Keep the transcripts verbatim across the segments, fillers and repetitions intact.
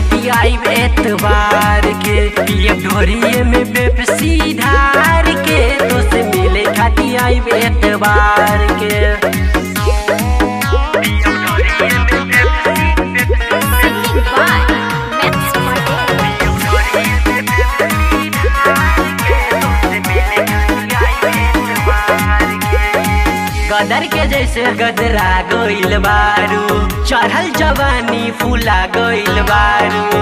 खाती आई एतवार के, पिए ढोरिए में बेपसी धार के, तो से मिले खाती आई एतवार के। गदर के जैसे गदरा गइल बारू, चढ़ल जवानी फूला गइल बारू।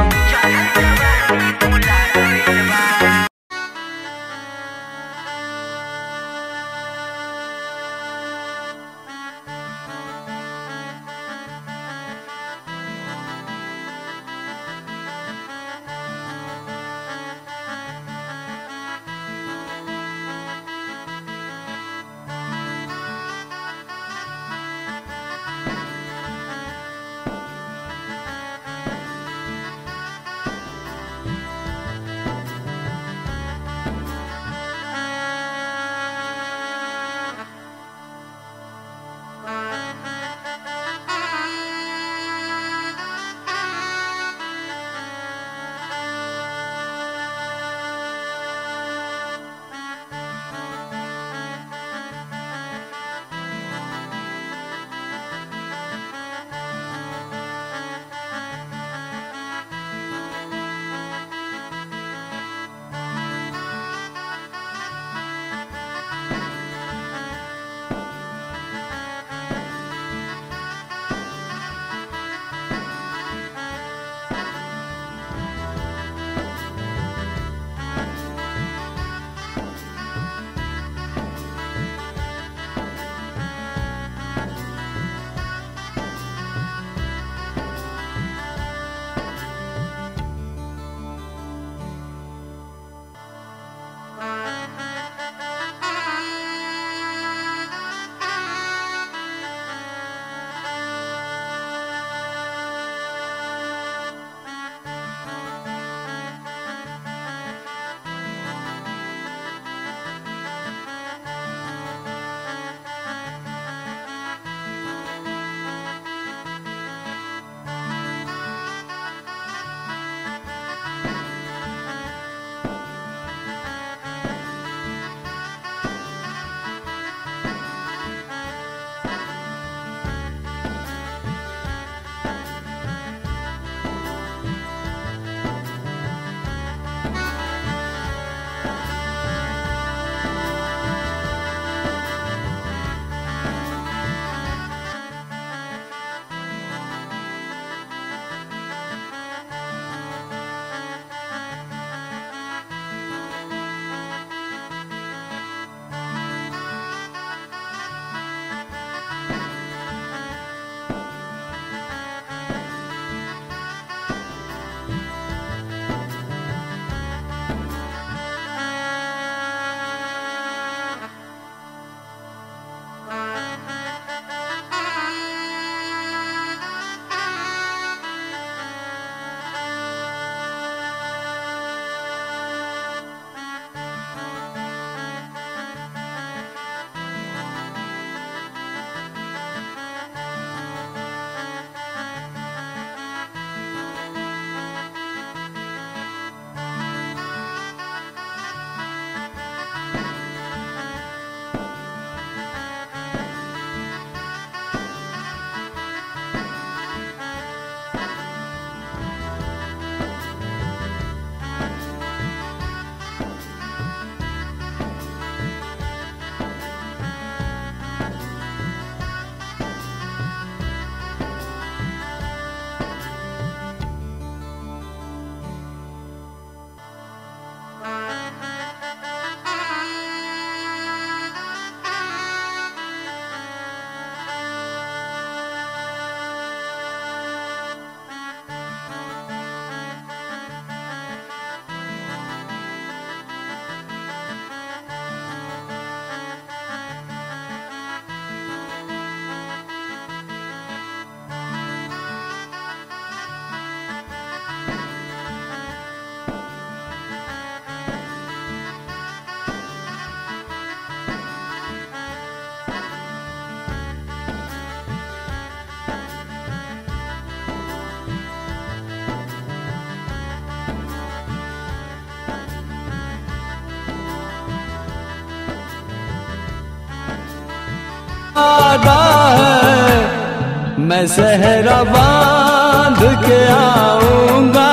वादा है मैं सहरा बांध के आऊंगा।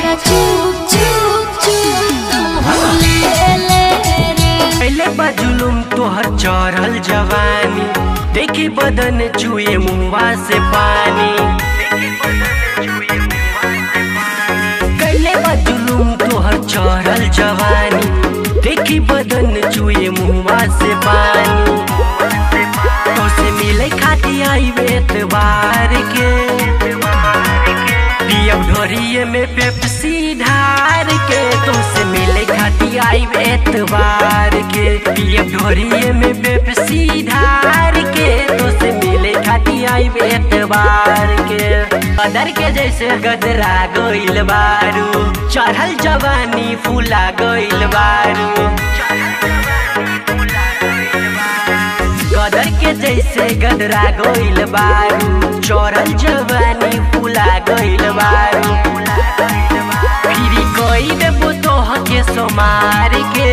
राजा चुप चुप चुप तू ले ले रे। पहले बजुलुम तोहर चढ़ल जवानी, देखी बदन चुए मुँहा से पानी। कैले बजुलुम तोहर चढ़ल जवानी, देखी बदन चुए मुँहा से पानी। तो से मिले खाती आई एतबार के, पियब ढोरिए में पेप्सी ढार के। तो से मिले खाती आई एतबार के, पियब ढोरिए में पेप्सी ढार के। तो से मिले खाती आई एतबार के। कदर के जैसे गदरा गइल बारू, चढ़ल जवानी फूला गइल बारू। कदर के जैसे गदरा गइल बारू, चढ़ल जवानी फूला गइल बारू। फिरी कोई देबो तोह के सोमार के,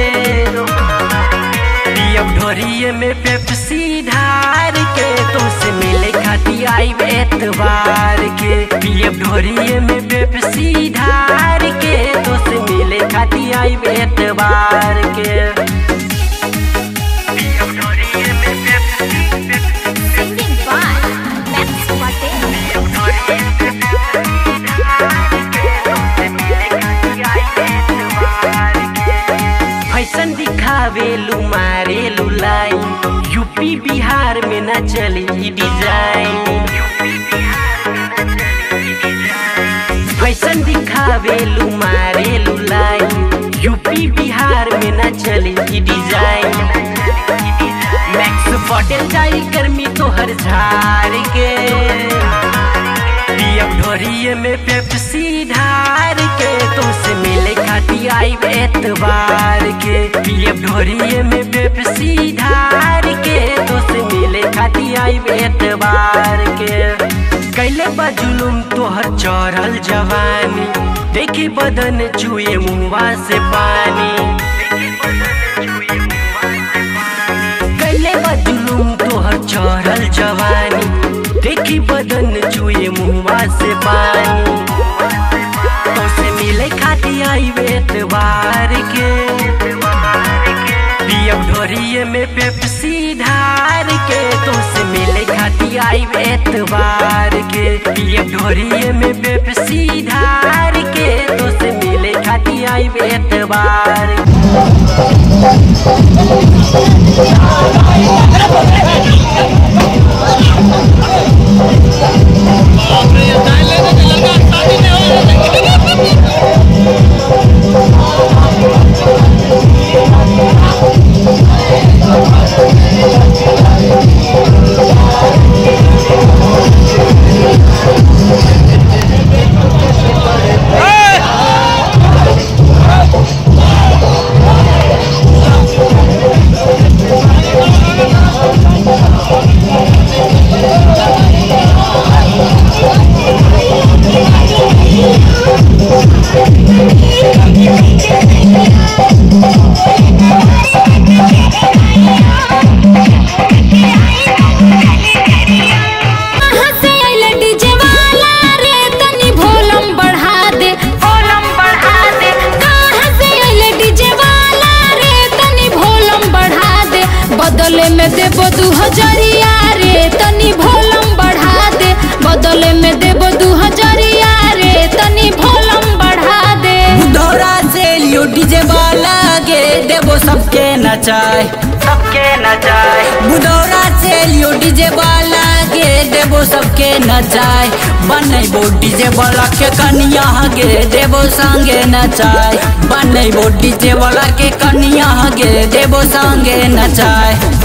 पियब ढोरिए में पेप्सी ढार के। तो से मिले खाती आई एतबार के, पियब ढोरिए में पेप्सी ढार के। तो से मिले खाती आई एतबार के। Singing by Max Patel. Fashion दिखावेलू मारेलू लाइन, यूपी बिहार में न चली डिजाइन। फैशन दिखावेलू मारेलू लाइन, यूपी बिहार में न चली डिजाइन। मैक्स पटेल जाई गर्मी तोहर झाड़ के, पियब ढोरिए में पेप्सी ढार के। तो से मिले खाती आई एतबार के, पियब ढोरिए में पेप्सी ढार के। तो से मिले खाती आई एतबार के। कैले बजुलुम तोहर चढ़ल जवानी, देखी बदन चुए मुँहा से पानी। कैले बजुलुम तोहर चढ़ल जवानी, देखी बदन चुए मुँहा से पानी। तो से मिले खाती आई एतबार के, पियब ढोरिए में पेप्सी ढार के। तो से मिले खाती आई एतबार के, पियब ढोरिए में पेप्सी ढार के। तो से मिले खाती आई एतबार के। बदले में देबो दू हजरिया रे तनी भोलम बढ़ा दे। बदले में देबो दू हजरिया रे तनी भोलम बढ़ा दे। बुधौरा से लियो डीजे वाला गे देबो सबके नचाए, सबके नचाए। बुधौरा से लियो डीजे वाला गे देबो सबके नचाए। बनैबो डीजे वाला के कनिया गे देबो संगे नचाए। बनैबो डीजे वाला के कनिया गे देबो संगे नचाए।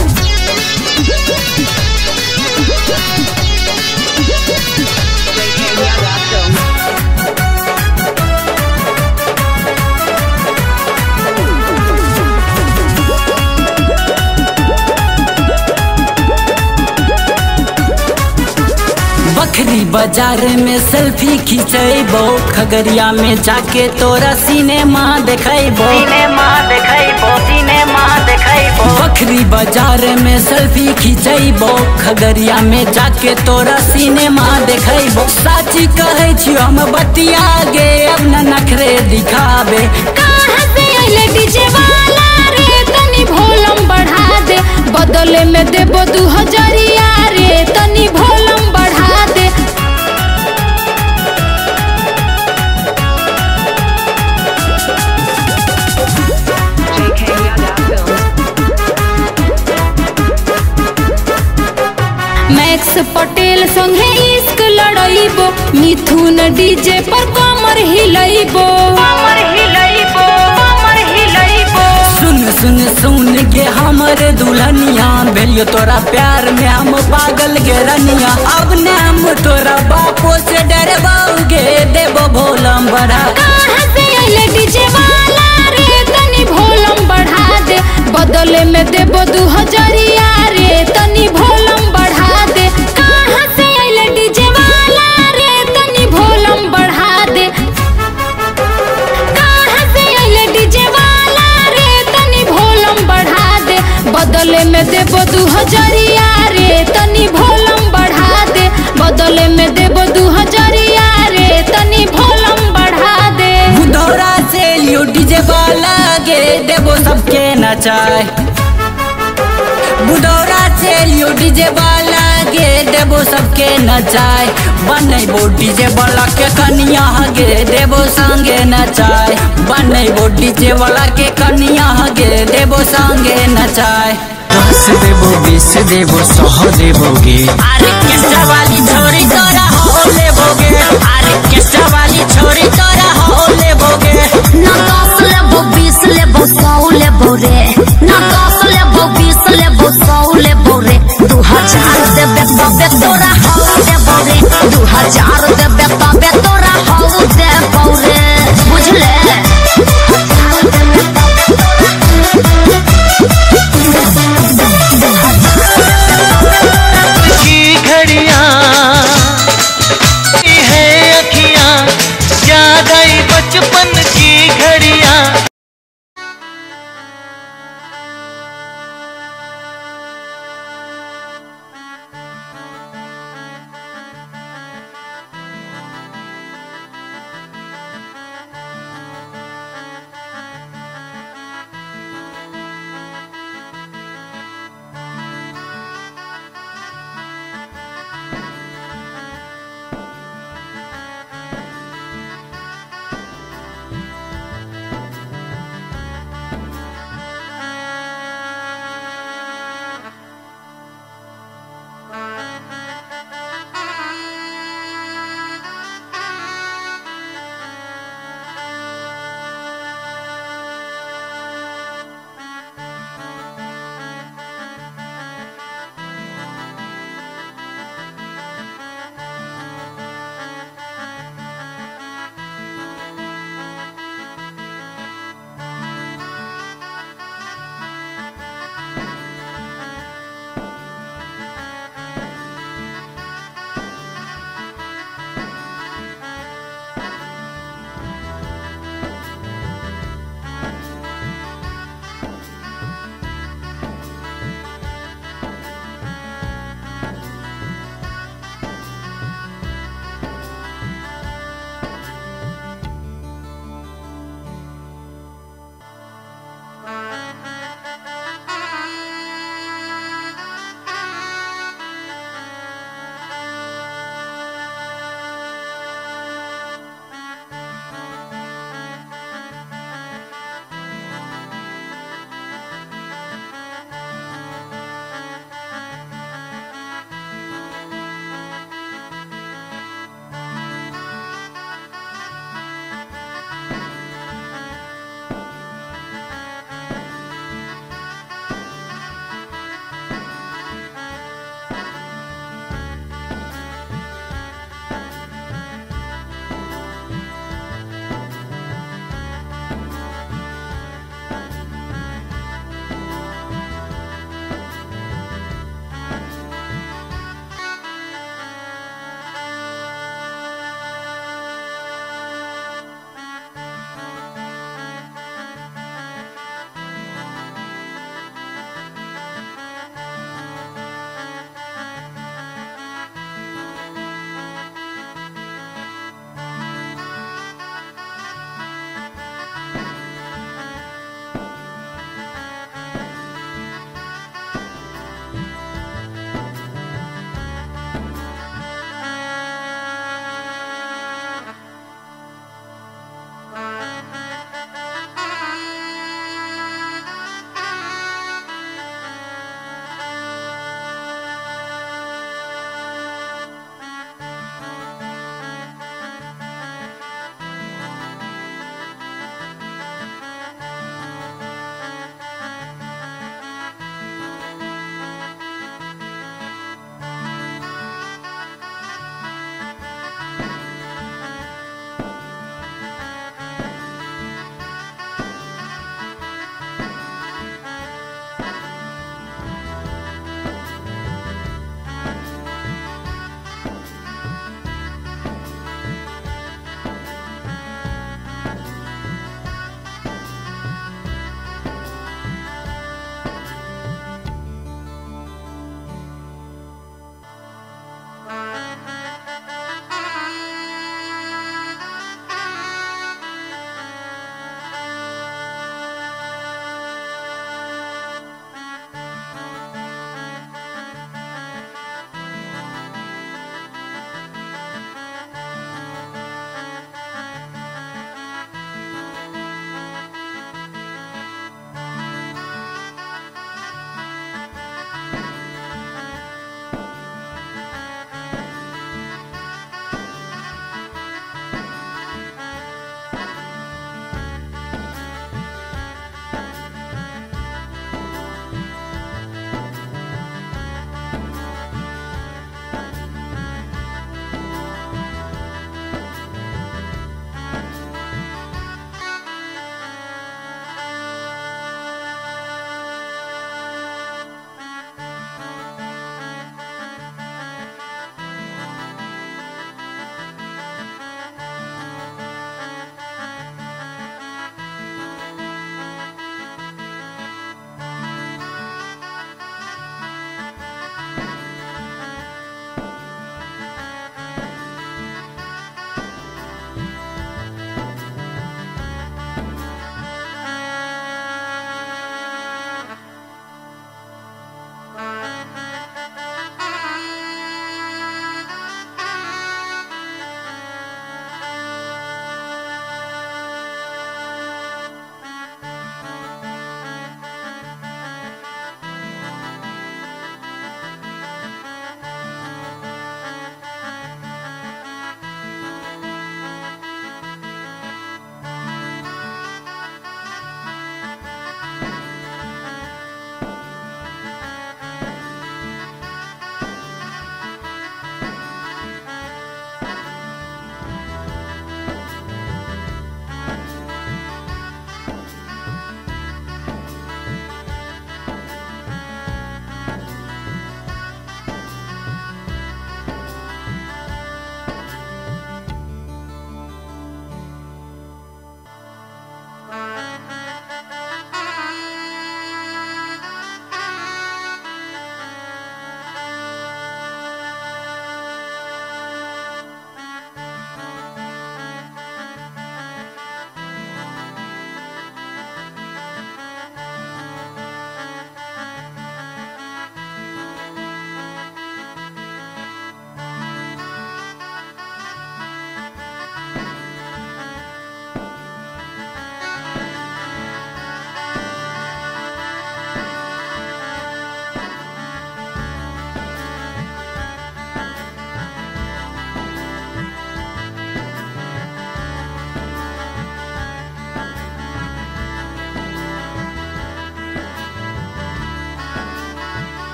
बखरी बाजार में सेल्फी खिंचैबो, खगड़िया में जाके तोरा सिनेमा देखैबो। सिनेमा देखैबो, सिनेमा सिनेमा देखैबो। बखरी बाजार में सेल्फी खिंचैबो, खगड़िया में जाके तोरा सिनेमा देखैबो। साची कहै छी हम बतिया गे, अब न नखरे दिखाबे। कहाँ से आइले डीजे वाला रे, तनी वॉल्यूम बढ़ा दे। बदले में देबो दू हजारिया रे, तनी वॉल्यूम बढ़ा दे। मैक्स पटेल संगे इश्क लड़ाइबो, मिथुन डीजे पर कमर हिलाइबो, कमर हिलाइबो, कमर हिलाइबो। सुन सुन सुन के हमर दुल्हनिया, भेलियो तोरा प्यार में हम पागल गे रनिया। अब ने हम तोरा बापो से डरबाओगे, देबो वॉल्यूम बढ़ा। कहाँ से आइले डीजे वाला रे, तनी वॉल्यूम बढ़ा दे। बदले में देबो दू हजारिया रे, तनी वॉल्यूम बढ़ा दे। कहाँ से आइले डीजे वाला रे, तनी वॉल्यूम बढ़ा दे। कहाँ से आइले डीजे वाला रे, तनी वॉल्यूम बढ़ा दे। बदले में देबो दू हजारिया रे, तनी वॉल्यूम बढ़ा दे। बदले में देबो दू हजारिया रे, तनी वॉल्यूम बढ़ा दे। बुधौरा से लियो डीजे वाला गे, देबो सबके नचाए। बुधौरा से लियो डीजे वाला गे, देबो सबके नचाए। बनैबो डीजे वाला के कनिया गे, देबो संगे नचाए। बनैबो डीजे वाला के कनिया गे, देबो संगे नचाए। दस देबो बीस देबो सौ देबोगे। अरे केस्टा वाली छोरी तोरा हो लेबोगे, अरे केस्टा वाली छोरी तोरा हो लेबोगे। ना दस लेबो बीस लेबो सौ लेबो रे, ना दस लेबो बीस लेबो सौ लेबो रे। दू हजार देबे तबे तोरा हो देबो रे, दू हजार देबे तबे तोरा हो देबो रे, बुझले। की घड़ियां है अखियां, याद आई बचपन की घड़ियां।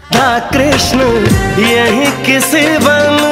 कृष्ण यही किसी बन